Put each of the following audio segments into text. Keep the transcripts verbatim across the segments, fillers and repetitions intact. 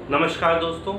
नमस्कार दोस्तों,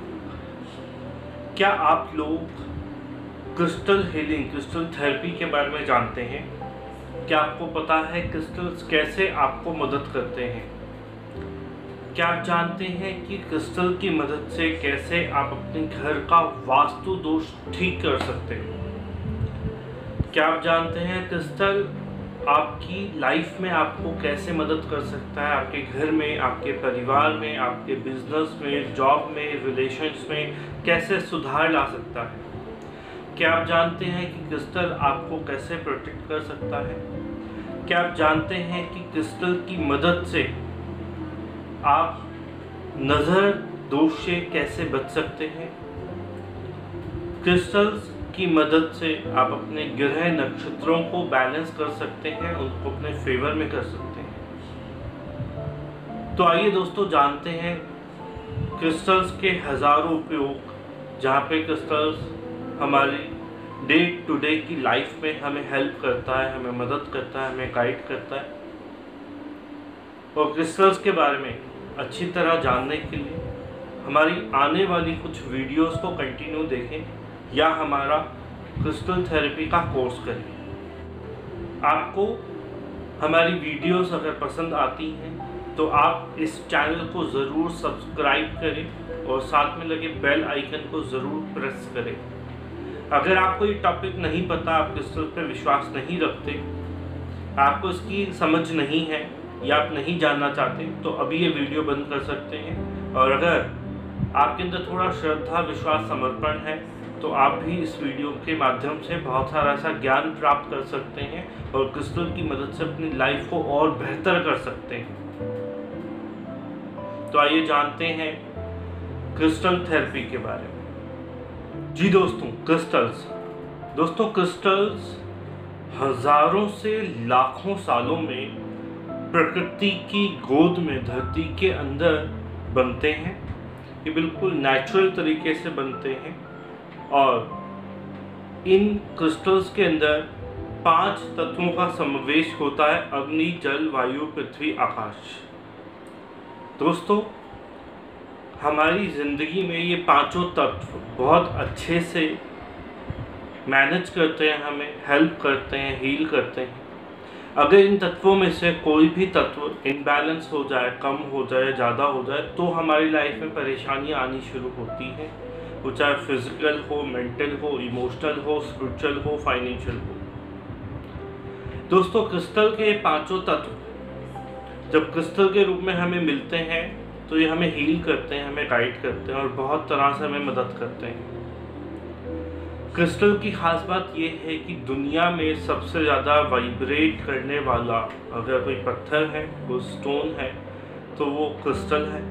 क्या आप लोग क्रिस्टल हीलिंग, क्रिस्टल थेरेपी के बारे में जानते हैं? क्या आपको पता है क्रिस्टल्स कैसे आपको मदद करते हैं? क्या आप जानते हैं कि क्रिस्टल की मदद से कैसे आप अपने घर का वास्तु दोष ठीक कर सकते हैं? क्या आप जानते हैं क्रिस्टल आपकी लाइफ में आपको कैसे मदद कर सकता है? आपके घर में, आपके परिवार में, आपके बिजनेस में, जॉब में, रिलेशंस में कैसे सुधार ला सकता है? क्या आप जानते हैं कि क्रिस्टल आपको कैसे प्रोटेक्ट कर सकता है? क्या आप जानते हैं कि क्रिस्टल की मदद से आप नज़र दोष से कैसे बच सकते हैं? क्रिस्टल्स की मदद से आप अपने ग्रह नक्षत्रों को बैलेंस कर सकते हैं, उनको अपने फेवर में कर सकते हैं। तो आइए दोस्तों जानते हैं क्रिस्टल्स के हज़ारों उपयोग, जहाँ पे क्रिस्टल्स हमारी डे टू डे की लाइफ में हमें हेल्प करता है, हमें मदद करता है, हमें गाइड करता है। और क्रिस्टल्स के बारे में अच्छी तरह जानने के लिए हमारी आने वाली कुछ वीडियोस को कंटिन्यू देखें या हमारा क्रिस्टल थेरेपी का कोर्स करें। आपको हमारी वीडियोस अगर पसंद आती हैं तो आप इस चैनल को ज़रूर सब्सक्राइब करें और साथ में लगे बेल आइकन को ज़रूर प्रेस करें। अगर आपको ये टॉपिक नहीं पता, आप क्रिस्टल पर विश्वास नहीं रखते, आपको इसकी समझ नहीं है या आप नहीं जानना चाहते, तो अभी ये वीडियो बंद कर सकते हैं। और अगर आपके अंदर थोड़ा श्रद्धा, विश्वास, समर्पण है तो आप भी इस वीडियो के माध्यम से बहुत सारा ऐसा ज्ञान प्राप्त कर सकते हैं और क्रिस्टल की मदद से अपनी लाइफ को और बेहतर कर सकते हैं। तो आइए जानते हैं क्रिस्टल थेरेपी के बारे में। जी दोस्तों, क्रिस्टल्स दोस्तों क्रिस्टल्स हजारों से लाखों सालों में प्रकृति की गोद में, धरती के अंदर बनते हैं। ये बिल्कुल नेचुरल तरीके से बनते हैं और इन क्रिस्टल्स के अंदर पांच तत्वों का समावेश होता है: अग्नि, जल, वायु, पृथ्वी, आकाश। दोस्तों, हमारी ज़िंदगी में ये पांचों तत्व बहुत अच्छे से मैनेज करते हैं, हमें हेल्प करते हैं, हील करते हैं। अगर इन तत्वों में से कोई भी तत्व इनबैलेंस हो जाए, कम हो जाए, ज़्यादा हो जाए, तो हमारी लाइफ में परेशानियां आनी शुरू होती हैं। वो चाहे फिजिकल हो, मेंटल हो, इमोशनल हो, स्पिरिचुअल हो, फाइनेंशियल हो। दोस्तों, क्रिस्टल के पांचों तत्व जब क्रिस्टल के रूप में हमें मिलते हैं तो ये हमें हील करते हैं, हमें गाइड करते हैं और बहुत तरह से हमें मदद करते हैं। क्रिस्टल की खास बात ये है कि दुनिया में सबसे ज़्यादा वाइब्रेट करने वाला अगर कोई पत्थर है, वो स्टोन है, तो वो क्रिस्टल है।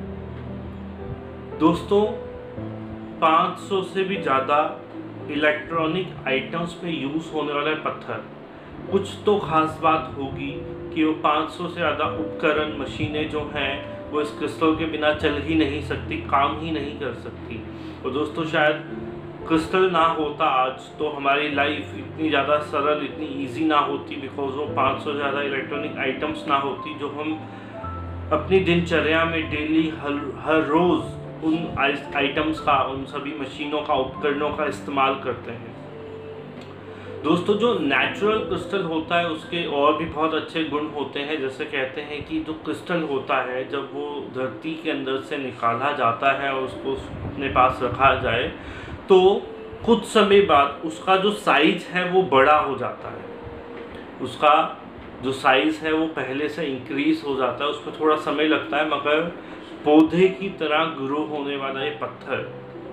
दोस्तों, पाँच सौ से भी ज़्यादा इलेक्ट्रॉनिक आइटम्स में यूज़ होने वाला पत्थर, कुछ तो खास बात होगी कि वो पाँच सौ से ज़्यादा उपकरण, मशीनें जो हैं वो इस क्रिस्टल के बिना चल ही नहीं सकती, काम ही नहीं कर सकती। और दोस्तों, शायद क्रिस्टल ना होता आज तो हमारी लाइफ इतनी ज़्यादा सरल, इतनी इजी ना होती, बिकॉज वो पाँच सौ ज़्यादा इलेक्ट्रॉनिक आइटम्स ना होती जो हम अपनी दिनचर्या में डेली हर हर रोज़ उन आइटम्स का, उन सभी मशीनों का, उपकरणों का इस्तेमाल करते हैं। दोस्तों, जो नेचुरल क्रिस्टल होता है उसके और भी बहुत अच्छे गुण होते हैं। जैसे कहते हैं कि जो क्रिस्टल होता है जब वो धरती के अंदर से निकाला जाता है और उसको अपने पास रखा जाए तो कुछ समय बाद उसका जो साइज है वो बड़ा हो जाता है। उसका जो साइज है वो पहले से इंक्रीज हो जाता है। उसमें थोड़ा समय लगता है, मगर पौधे की तरह ग्रो होने वाला ये पत्थर,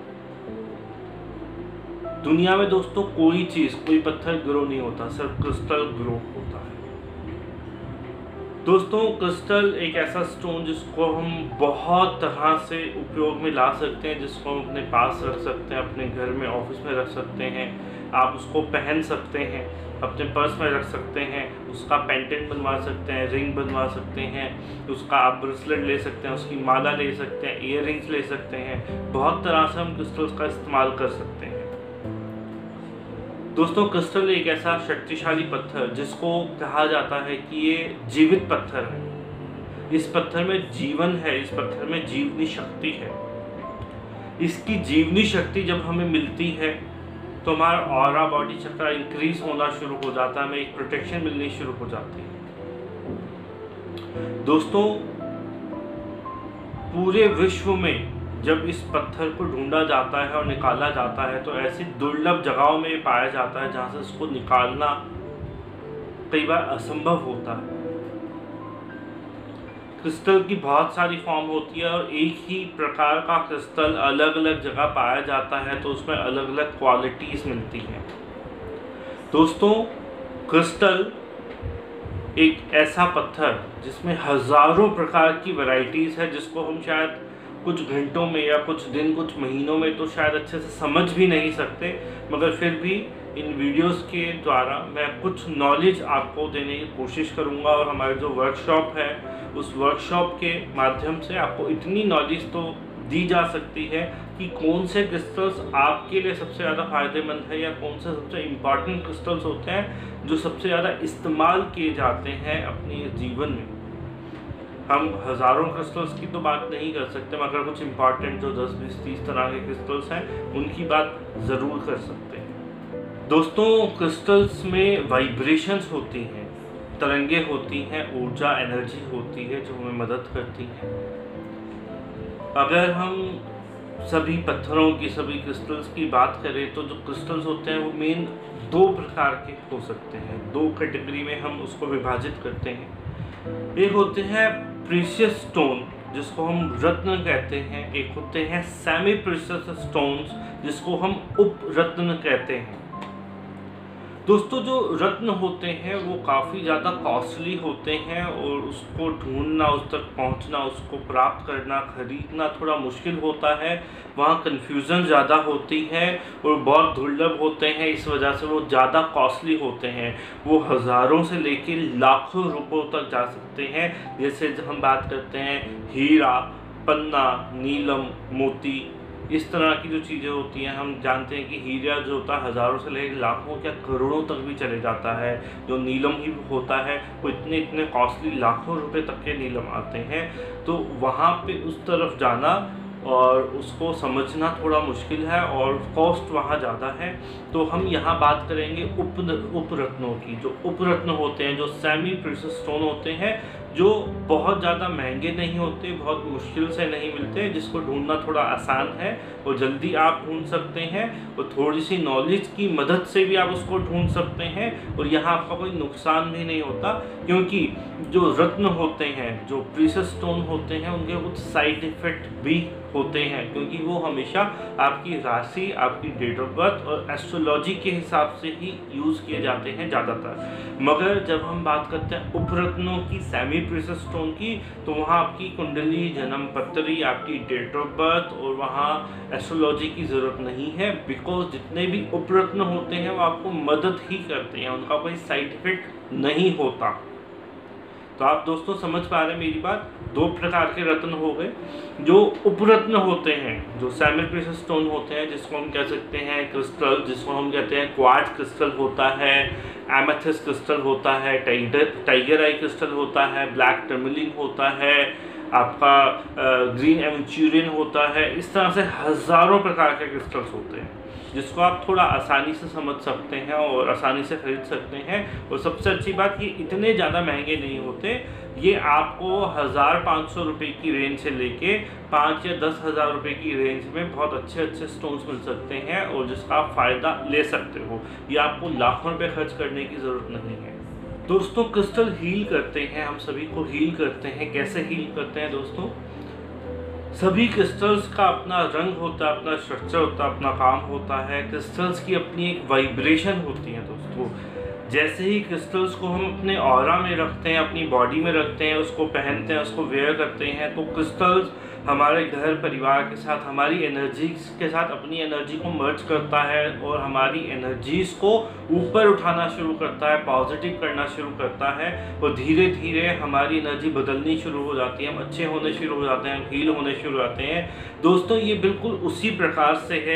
दुनिया में दोस्तों कोई चीज़, कोई पत्थर ग्रो नहीं होता, सिर्फ क्रिस्टल ग्रो होता है। दोस्तों, क्रिस्टल एक ऐसा स्टोन जिसको हम बहुत तरह से उपयोग में ला सकते हैं, जिसको हम अपने पास रख सकते हैं, अपने घर में, ऑफिस में रख सकते हैं। आप उसको पहन सकते हैं, अपने पर्स में रख सकते हैं, उसका पेंडेंट बनवा सकते हैं, रिंग बनवा सकते हैं, उसका आप ब्रेसलेट ले सकते हैं, उसकी माला ले सकते हैं, ईयर रिंग्स ले सकते हैं। बहुत तरह से हम क्रिस्टल्स का इस्तेमाल कर सकते हैं। दोस्तों, क्रिस्टल एक ऐसा शक्तिशाली पत्थर जिसको कहा जाता है कि ये जीवित पत्थर है। इस पत्थर में जीवन है, इस पत्थर में जीवनी शक्ति है। इसकी जीवनी शक्ति जब हमें मिलती है तो हमारा ऑरा बॉडी चक्र इंक्रीज होना शुरू हो जाता है, हमें एक प्रोटेक्शन मिलनी शुरू हो जाती है। दोस्तों, पूरे विश्व में जब इस पत्थर को ढूंढा जाता है और निकाला जाता है तो ऐसी दुर्लभ जगहों में पाया जाता है जहां से इसको निकालना कई बार असंभव होता है। क्रिस्टल की बहुत सारी फॉर्म होती है और एक ही प्रकार का क्रिस्टल अलग अलग जगह पाया जाता है तो उसमें अलग अलग क्वालिटीज मिलती हैं। दोस्तों, क्रिस्टल एक ऐसा पत्थर जिसमें हजारों प्रकार की वैरायटीज है, जिसको हम शायद कुछ घंटों में या कुछ दिन कुछ महीनों में तो शायद अच्छे से समझ भी नहीं सकते, मगर फिर भी इन वीडियोस के द्वारा मैं कुछ नॉलेज आपको देने की कोशिश करूंगा। और हमारे जो वर्कशॉप है उस वर्कशॉप के माध्यम से आपको इतनी नॉलेज तो दी जा सकती है कि कौन से क्रिस्टल्स आपके लिए सबसे ज़्यादा फ़ायदेमंद है या कौन से सबसे इम्पॉर्टेंट क्रिस्टल्स होते हैं जो सबसे ज़्यादा इस्तेमाल किए जाते हैं अपने जीवन में। हम हज़ारों क्रिस्टल्स की तो बात नहीं कर सकते, मगर कुछ इम्पॉर्टेंट जो दस बीस तीस तरह के क्रिस्टल्स हैं उनकी बात ज़रूर कर सकते हैं। दोस्तों, क्रिस्टल्स में वाइब्रेशंस होती हैं, तरंगे होती हैं, ऊर्जा एनर्जी होती है जो हमें मदद करती है। अगर हम सभी पत्थरों की, सभी क्रिस्टल्स की बात करें तो जो क्रिस्टल्स होते हैं वो मेन दो प्रकार के हो सकते हैं। दो कैटेगरी में हम उसको विभाजित करते हैं। एक होते हैं प्रीशियस स्टोन जिसको हम रत्न कहते हैं, एक होते हैं सेमी प्रीशियस स्टोन्स जिसको हम उप रत्न कहते हैं। दोस्तों, जो रत्न होते हैं वो काफ़ी ज़्यादा कॉस्टली होते हैं और उसको ढूंढना, उस तक पहुंचना, उसको प्राप्त करना, खरीदना थोड़ा मुश्किल होता है। वहाँ कन्फ्यूज़न ज़्यादा होती है और बहुत दुर्लभ होते हैं, इस वजह से वो ज़्यादा कॉस्टली होते हैं। वो हज़ारों से लेके लाखों रुपयों तक जा सकते हैं। जैसे हम बात करते हैं हीरा, पन्ना, नीलम, मोती, इस तरह की जो चीज़ें होती हैं। हम जानते हैं कि हीरा जो होता है हज़ारों से लेकर लाखों या करोड़ों तक भी चले जाता है। जो नीलम ही होता है वो इतने इतने कॉस्टली लाखों रुपए तक के नीलम आते हैं। तो वहाँ पे उस तरफ जाना और उसको समझना थोड़ा मुश्किल है और कॉस्ट वहाँ ज़्यादा है। तो हम यहाँ बात करेंगे उप उपरत्नों की। जो उपरत्न होते हैं, जो सेमी प्रीशियस स्टोन होते हैं, जो बहुत ज़्यादा महंगे नहीं होते, बहुत मुश्किल से नहीं मिलते, जिसको ढूंढना थोड़ा आसान है और जल्दी आप ढूंढ सकते हैं और थोड़ी सी नॉलेज की मदद से भी आप उसको ढूंढ सकते हैं। और यहाँ आपका कोई नुकसान भी नहीं होता, क्योंकि जो रत्न होते हैं, जो प्रीशियस स्टोन होते हैं, उनके कुछ साइड इफ़ेक्ट भी होते हैं, क्योंकि वो हमेशा आपकी राशि, आपकी डेट ऑफ बर्थ और एस्ट्रोलॉजी के हिसाब से ही यूज़ किए जाते हैं ज़्यादातर। मगर जब हम बात करते हैं उपरत्नों की, सेमी प्रीशियस स्टोन की, तो वहाँ आपकी कुंडली, जन्म पत्री, आपकी डेट ऑफ बर्थ और वहाँ एस्ट्रोलॉजी की ज़रूरत नहीं है। बिकॉज जितने भी उपरत्न होते हैं वो आपको मदद ही करते हैं, उनका कोई साइड इफेक्ट नहीं होता। तो आप दोस्तों समझ पा रहे हैं मेरी बात। दो प्रकार के रत्न हो गए। जो उपरत्न होते हैं, जो सेमी प्रीशियस स्टोन होते हैं, जिसको हम कह सकते हैं क्रिस्टल, जिसको हम कहते हैं क्वार्ट्ज क्रिस्टल होता है, एमेथिस्ट क्रिस्टल होता है, टाइगर टाइगर आई क्रिस्टल होता है, ब्लैक टर्मलिन होता है, आपका ग्रीन एवेंचुरियन होता है। इस तरह से हज़ारों प्रकार के क्रिस्टल्स होते हैं जिसको आप थोड़ा आसानी से समझ सकते हैं और आसानी से खरीद सकते हैं। और सबसे अच्छी बात, ये इतने ज़्यादा महंगे नहीं होते। ये आपको हज़ार पाँच सौ रुपये की रेंज से लेके पाँच या दस हज़ार रुपये की रेंज में बहुत अच्छे अच्छे स्टोन्स मिल सकते हैं और जिसका आप फ़ायदा ले सकते हो। ये आपको लाखों रुपये खर्च करने की ज़रूरत नहीं है। दोस्तों, क्रिस्टल हील करते हैं, हम सभी को हील करते हैं। कैसे हील करते हैं दोस्तों? सभी क्रिस्टल्स का अपना रंग होता है, अपना स्ट्रक्चर होता है, अपना काम होता है। क्रिस्टल्स की अपनी एक वाइब्रेशन होती है दोस्तों। जैसे ही क्रिस्टल्स को हम अपने ऑरा में रखते हैं, अपनी बॉडी में रखते हैं, उसको पहनते हैं, उसको वेयर करते हैं, तो क्रिस्टल्स हमारे घर परिवार के साथ, हमारी एनर्जीज के साथ अपनी एनर्जी को मर्ज करता है और हमारी एनर्जीज को ऊपर उठाना शुरू करता है, पॉजिटिव करना शुरू करता है। और धीरे धीरे हमारी एनर्जी बदलनी शुरू हो जाती है, हम अच्छे होने शुरू हो जाते हैं, हील होने शुरू हो जाते हैं। दोस्तों, ये बिल्कुल उसी प्रकार से है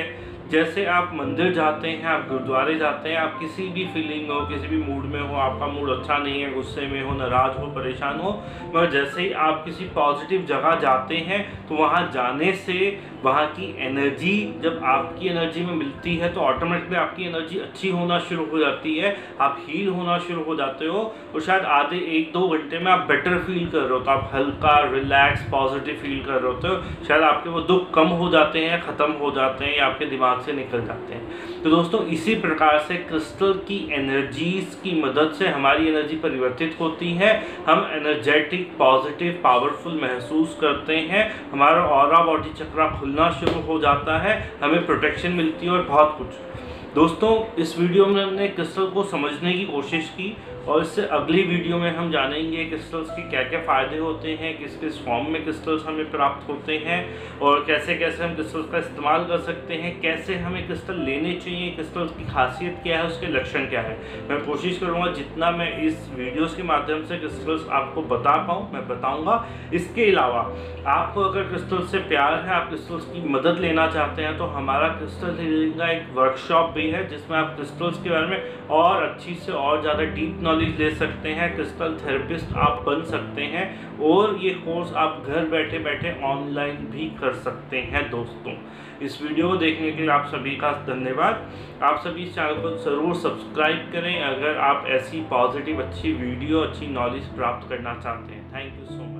जैसे आप मंदिर जाते हैं, आप गुरुद्वारे जाते हैं, आप किसी भी फीलिंग में हो, किसी भी मूड में हो, आपका मूड अच्छा नहीं है, गुस्से में हो, नाराज़ हो, परेशान हो, मगर जैसे ही आप किसी पॉजिटिव जगह जाते हैं तो वहाँ जाने से वहाँ की एनर्जी जब आपकी एनर्जी में मिलती है तो ऑटोमेटिकली आपकी एनर्जी अच्छी होना शुरू हो जाती है, आप हील होना शुरू हो जाते हो और शायद आधे एक दो घंटे में आप बेटर फील कर रहे हो, तो आप हल्का रिलैक्स पॉजिटिव फील कर रहे होते हो, शायद आपके वो दुख कम हो जाते हैं, ख़त्म हो जाते हैं या आपके दिमाग से निकल जाते हैं। तो दोस्तों इसी प्रकार से क्रिस्टल की एनर्जीज की मदद से हमारी एनर्जी परिवर्तित होती है, हम एनर्जेटिक पॉजिटिव पावरफुल महसूस करते हैं, हमारा ऑरा बॉडी चक्रा खुलना शुरू हो जाता है, हमें प्रोटेक्शन मिलती है और बहुत कुछ। दोस्तों इस वीडियो में हमने क्रिस्टल को समझने की कोशिश की और इससे अगली वीडियो में हम जानेंगे क्रिस्टल्स के क्या क्या फ़ायदे होते हैं, किस किस फॉर्म में क्रिस्टल्स हमें प्राप्त होते हैं और कैसे कैसे हम क्रिस्टल्स का इस्तेमाल कर सकते हैं, कैसे हमें क्रिस्टल लेने चाहिए, क्रिस्टल्स की खासियत क्या है, उसके लक्षण क्या है। मैं कोशिश करूँगा जितना मैं इस वीडियोज़ के माध्यम से क्रिस्टल्स आपको बता पाऊँ मैं बताऊँगा। इसके अलावा आपको अगर क्रिस्टल से प्यार है, आप क्रिस्टल्स की मदद लेना चाहते हैं तो हमारा क्रिस्टल हीलिंग का एक वर्कशॉप भी है जिसमें आप क्रिस्टल्स के बारे में और अच्छी से और ज़्यादा डीप नॉलेज ले सकते हैं, क्रिस्टल थेरेपिस्ट आप बन सकते हैं और ये कोर्स आप घर बैठे बैठे ऑनलाइन भी कर सकते हैं। दोस्तों इस वीडियो को देखने के लिए आप सभी का धन्यवाद। आप सभी इस चैनल को ज़रूर सब्सक्राइब करें अगर आप ऐसी पॉजिटिव अच्छी वीडियो अच्छी नॉलेज प्राप्त करना चाहते हैं। Thank you so much.